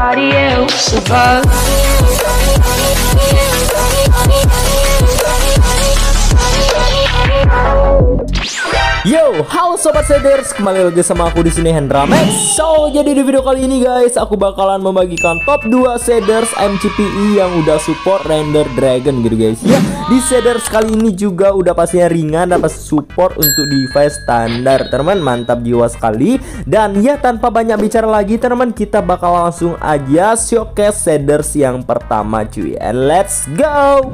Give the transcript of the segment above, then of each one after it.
nobody else above. Yo, halo sobat shaders, kembali lagi sama aku di sini Hendra Max. So, jadi di video kali ini guys, aku bakalan membagikan top 2 shaders MCPE yang udah support render dragon gitu guys. Ya, di shaders kali ini juga udah pastinya ringan, dapat support untuk device standar. Teman, mantap jiwa sekali. Dan ya, tanpa banyak bicara lagi teman, kita bakal langsung aja showcase shaders yang pertama cuy. And let's go.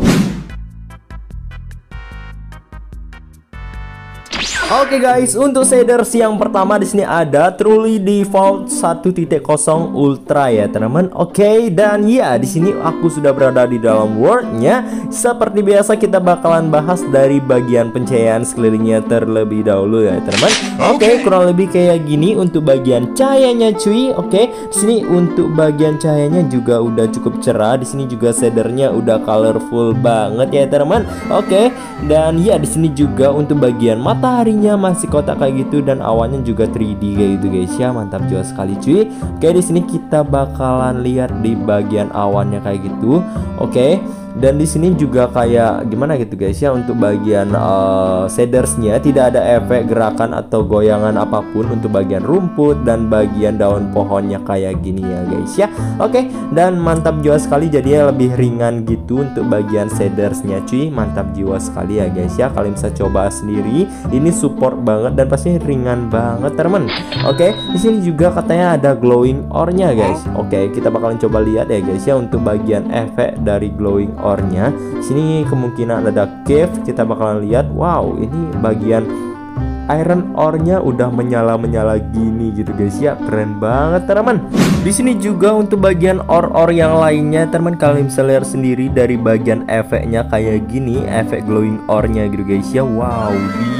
Oke guys, untuk shaders yang pertama di sini ada Truly Default 1.0 Ultra ya teman-teman. Oke, dan ya di sini aku sudah berada di dalam worldnya. Seperti biasa kita bakalan bahas dari bagian pencahayaan sekelilingnya terlebih dahulu ya teman-teman. Oke, kurang lebih kayak gini untuk bagian cahayanya cuy. Oke, di sini untuk bagian cahayanya juga udah cukup cerah. Di sini juga shadernya udah colorful banget ya teman-teman. Oke, dan ya di sini juga untuk bagian matahari masih kotak kayak gitu dan awannya juga 3D kayak gitu guys ya, mantap juga sekali cuy. Oke, di sini kita bakalan lihat di bagian awannya kayak gitu. Oke, dan di sini juga kayak gimana gitu guys ya, untuk bagian shadersnya tidak ada efek gerakan atau goyangan apapun untuk bagian rumput dan bagian daun pohonnya kayak gini ya guys ya. Oke, dan mantap juga sekali, jadinya lebih ringan gitu untuk bagian shadersnya cuy, mantap jiwa sekali ya guys ya. Kalian bisa coba sendiri, ini support banget dan pasti ringan banget teman. Oke, di sini juga katanya ada glowing ore-nya guys. Oke, kita bakalan coba lihat ya guys ya untuk bagian efek dari glowing ore-nya. Sini kemungkinan ada cave, kita bakalan lihat. Wow, ini bagian iron ore-nya udah menyala-menyala gini gitu guys ya, keren banget teman. Di sini juga untuk bagian ore-ore yang lainnya teman, kalian bisa lihat sendiri dari bagian efeknya kayak gini, efek glowing ore-nya gitu guys ya. Wow,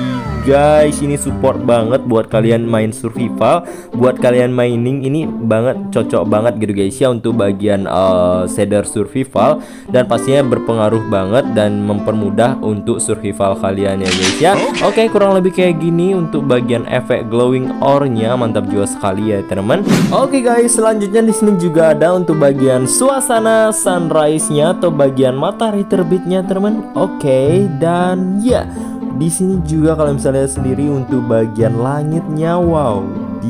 guys, ini support banget buat kalian main survival, buat kalian mining, ini banget cocok banget gitu guys ya untuk bagian shader survival, dan pastinya berpengaruh banget dan mempermudah untuk survival kalian ya guys ya. Oke, kurang lebih kayak gini untuk bagian efek glowing ore-nya, mantap juga sekali ya teman. Oke guys, selanjutnya di sini juga ada untuk bagian suasana sunrise-nya atau bagian matahari terbitnya teman. Oke, dan ya di sini juga kalian bisa lihat sendiri untuk bagian langitnya. Wow,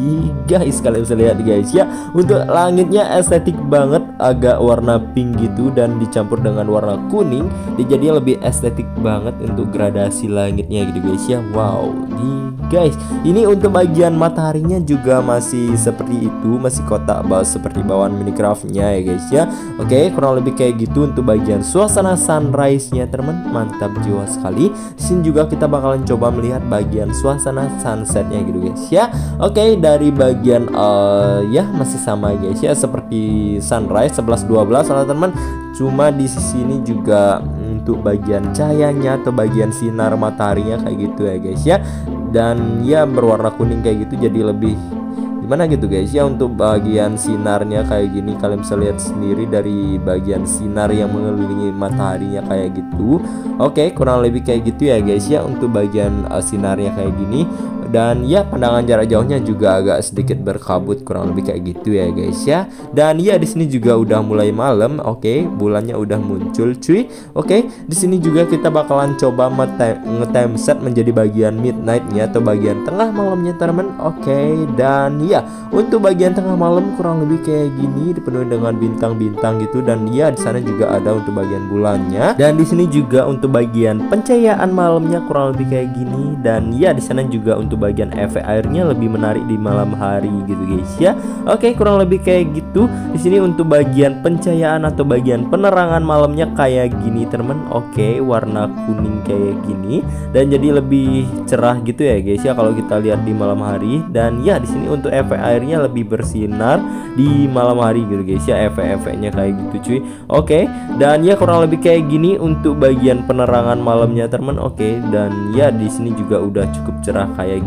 guys, kalian bisa lihat guys ya, untuk langitnya estetik banget, agak warna pink gitu dan dicampur dengan warna kuning, jadi lebih estetik banget untuk gradasi langitnya gitu guys ya. Wow, guys, ini untuk bagian mataharinya juga masih seperti itu, masih kotak seperti bawaan Minecraft-nya ya guys ya. Oke, kurang lebih kayak gitu untuk bagian suasana sunrise-nya teman, mantap jiwa sekali. Di sini juga kita bakalan coba melihat bagian suasana sunset-nya gitu guys ya. Oke, dari bagian ya masih sama guys ya, seperti sunrise 11-12 teman-teman. Cuma di sini juga untuk bagian cahayanya atau bagian sinar mataharinya kayak gitu ya guys ya, dan ya berwarna kuning kayak gitu, jadi lebih gimana gitu guys ya. Untuk bagian sinarnya kayak gini, kalian bisa lihat sendiri dari bagian sinar yang mengelilingi mataharinya kayak gitu. Oke, kurang lebih kayak gitu ya guys ya untuk bagian sinarnya kayak gini. Dan ya pandangan jarak jauhnya juga agak sedikit berkabut, kurang lebih kayak gitu ya guys ya. Dan ya di sini juga udah mulai malam. Oke, bulannya udah muncul cuy. Oke, di sini juga kita bakalan coba nge-time set menjadi bagian midnight-nya atau bagian tengah malamnya teman. Oke, dan ya untuk bagian tengah malam kurang lebih kayak gini, dipenuhi dengan bintang-bintang gitu, dan ya di sana juga ada untuk bagian bulannya. Dan di sini juga untuk bagian pencahayaan malamnya kurang lebih kayak gini, dan ya di sana juga untuk bagian efek airnya lebih menarik di malam hari gitu guys ya. Oke, kurang lebih kayak gitu. Di sini untuk bagian pencahayaan atau bagian penerangan malamnya kayak gini teman. Oke, warna kuning kayak gini dan jadi lebih cerah gitu ya guys ya kalau kita lihat di malam hari. Dan ya di sini untuk efek airnya lebih bersinar di malam hari gitu guys ya, efek-efeknya kayak gitu cuy. Oke, dan ya kurang lebih kayak gini untuk bagian penerangan malamnya teman. Oke, dan ya di sini juga udah cukup cerah kayak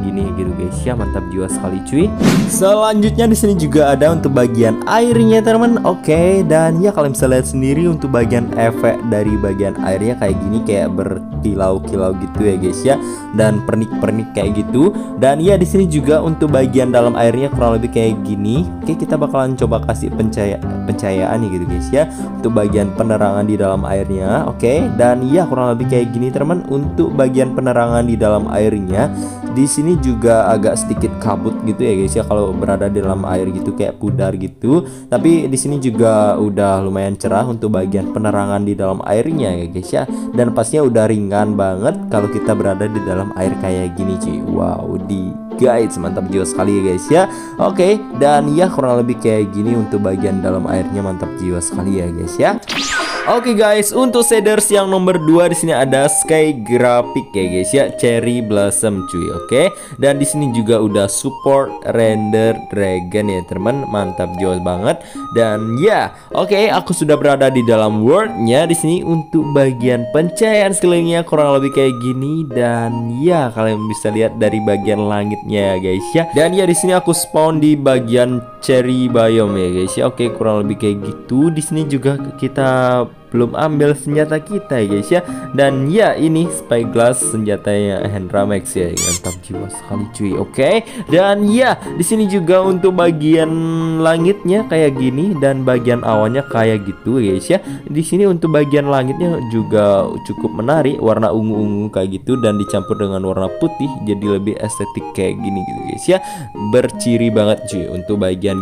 gini gitu guys ya, mantap jiwa sekali cuy. Selanjutnya di sini juga ada untuk bagian airnya teman. Oke, dan ya kalian bisa lihat sendiri untuk bagian efek dari bagian airnya kayak gini, kayak berkilau-kilau gitu ya guys ya, dan pernik-pernik kayak gitu. Dan ya di sini juga untuk bagian dalam airnya kurang lebih kayak gini. Oke, kita bakalan coba kasih pencahayaan nih gitu guys ya, untuk bagian penerangan di dalam airnya. Oke, dan ya kurang lebih kayak gini teman untuk bagian penerangan di dalam airnya. Di sini juga agak sedikit kabut gitu ya guys ya kalau berada di dalam air gitu, kayak pudar gitu. Tapi di sini juga udah lumayan cerah untuk bagian penerangan di dalam airnya ya guys ya. Dan pastinya udah ringan banget kalau kita berada di dalam air kayak gini cuy. Wow, guys, mantap jiwa sekali ya guys ya. Oke, dan ya kurang lebih kayak gini untuk bagian dalam airnya, mantap jiwa sekali ya guys ya. Oke guys, untuk shaders yang nomor 2 di sini ada Sky Graphic ya guys ya, Cherry Blossom cuy. Oke, dan di sini juga udah support render dragon ya teman, mantap jiwa banget. Dan ya, oke, aku sudah berada di dalam worldnya. Di sini untuk bagian pencahayaan sekelilingnya kurang lebih kayak gini. Dan ya kalian bisa lihat dari bagian langitnya ya guys ya. Dan ya di sini aku spawn di bagian cherry biome ya guys ya. Oke, kurang lebih kayak gitu. Di sini juga kita belum ambil senjata kita ya guys ya. Dan ya ini spyglass senjatanya Hendra Max ya, mantap jiwa sekali cuy. Oke, dan ya di sini juga untuk bagian langitnya kayak gini dan bagian awannya kayak gitu ya guys ya. Di sini untuk bagian langitnya juga cukup menarik, warna ungu-ungu kayak gitu dan dicampur dengan warna putih jadi lebih estetik kayak gini gitu guys ya. Berciri banget cuy untuk bagian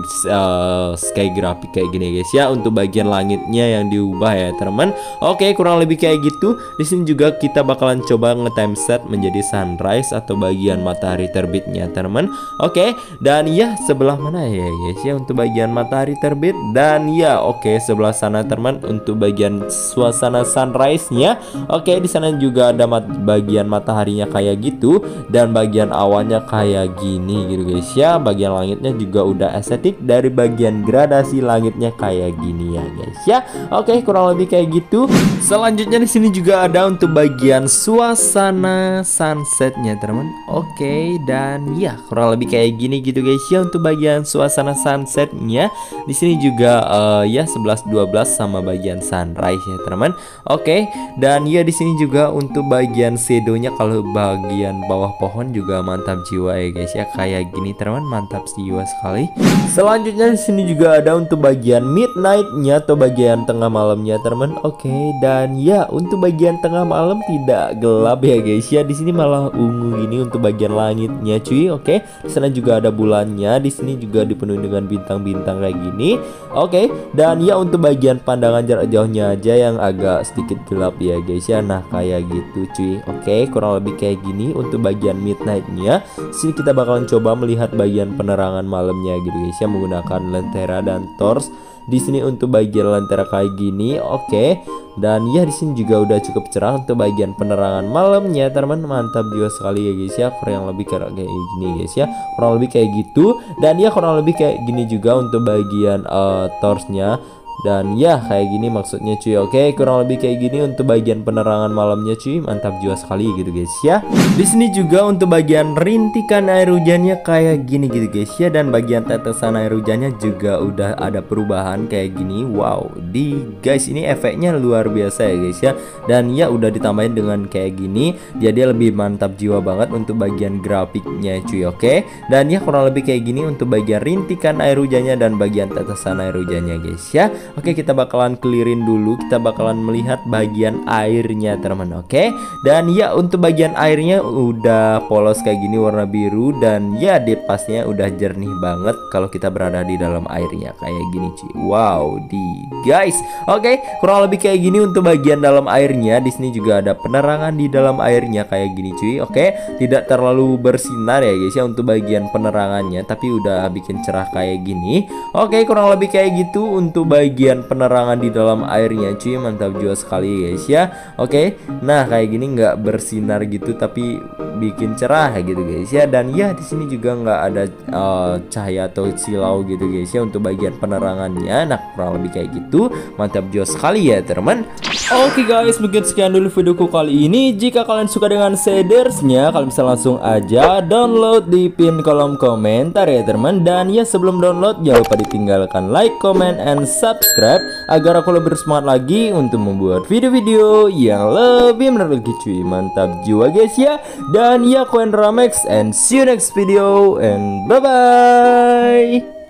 sky graphic kayak gini guys ya. Untuk bagian langitnya yang diubah ya teman. Oke, kurang lebih kayak gitu. Di sini juga kita bakalan coba nge-time set menjadi sunrise atau bagian matahari terbitnya teman. Oke, dan ya sebelah mana ya guys ya untuk bagian matahari terbit. Dan ya oke, sebelah sana teman untuk bagian suasana sunrise-nya. Oke, di sana juga ada bagian mataharinya kayak gitu dan bagian awannya kayak gini gitu guys ya. Bagian langitnya juga udah estetik dari bagian gradasi langitnya kayak gini ya guys ya. Oke, kurang lebih kayak gitu. Selanjutnya di sini juga ada untuk bagian suasana sunsetnya teman. Oke, dan ya kurang lebih kayak gini gitu guys ya untuk bagian suasana sunsetnya. Di sini juga ya 11-12 sama bagian sunrise ya teman. Oke, dan ya di sini juga untuk bagian shadownya, kalau bagian bawah pohon juga mantap jiwa ya guys ya, kayak gini teman, mantap jiwa sekali. Selanjutnya di sini juga ada untuk bagian midnightnya atau bagian tengah malamnya teman. Oke, dan ya untuk bagian tengah malam tidak gelap ya guys ya. Di sini malah ungu gini untuk bagian langitnya cuy. Oke, di sana juga ada bulannya. Di sini juga dipenuhi dengan bintang-bintang kayak gini. Oke, dan ya untuk bagian pandangan jarak jauhnya aja yang agak sedikit gelap ya guys ya. Nah kayak gitu cuy. Oke, kurang lebih kayak gini untuk bagian midnightnya. Sini kita bakalan coba melihat bagian penerangan malamnya gitu guys ya, menggunakan lentera dan torch. Di sini untuk bagian lentera kayak gini. Oke, dan ya di sini juga udah cukup cerah untuk bagian penerangan malamnya teman, mantap juga sekali ya guys ya. Kurang lebih kayak gini guys ya, kurang lebih kayak gitu. Dan ya kurang lebih kayak gini juga untuk bagian torchnya. Dan ya kayak gini maksudnya cuy. Oke, kurang lebih kayak gini untuk bagian penerangan malamnya cuy, mantap juga sekali gitu guys ya. Di sini juga untuk bagian rintikan air hujannya kayak gini gitu guys ya, dan bagian tetesan air hujannya juga udah ada perubahan kayak gini. Wow, guys ini efeknya luar biasa ya guys ya. Dan ya udah ditambahin dengan kayak gini, jadi lebih mantap jiwa banget untuk bagian grafiknya cuy. Oke, dan ya kurang lebih kayak gini untuk bagian rintikan air hujannya dan bagian tetesan air hujannya guys ya. Oke, kita bakalan clearin dulu, kita bakalan melihat bagian airnya teman. Oke, dan ya untuk bagian airnya udah polos kayak gini warna biru, dan ya pastinya udah jernih banget kalau kita berada di dalam airnya kayak gini cuy. Wow, guys. Oke, kurang lebih kayak gini untuk bagian dalam airnya. Di sini juga ada penerangan di dalam airnya kayak gini cuy. Oke, tidak terlalu bersinar ya guys ya untuk bagian penerangannya, tapi udah bikin cerah kayak gini. Oke, kurang lebih kayak gitu untuk bagian bagian penerangan di dalam airnya cuy, mantap juga sekali guys ya. Oke, nah kayak gini nggak bersinar gitu tapi bikin cerah gitu guys ya. Dan ya di sini juga nggak ada cahaya atau silau gitu guys ya untuk bagian penerangannya. Nah kurang lebih kayak gitu, mantap juga sekali ya teman. Oke guys, mungkin sekian dulu videoku kali ini. Jika kalian suka dengan shadersnya, kalian bisa langsung aja download di pin kolom komentar ya teman. Dan ya sebelum download jangan lupa ditinggalkan like, comment, and subscribe agar aku lebih semangat lagi untuk membuat video-video yang lebih menarik lagi cuy. Mantap jiwa guys ya. Dan ya, aku Ramex and see you next video and bye bye.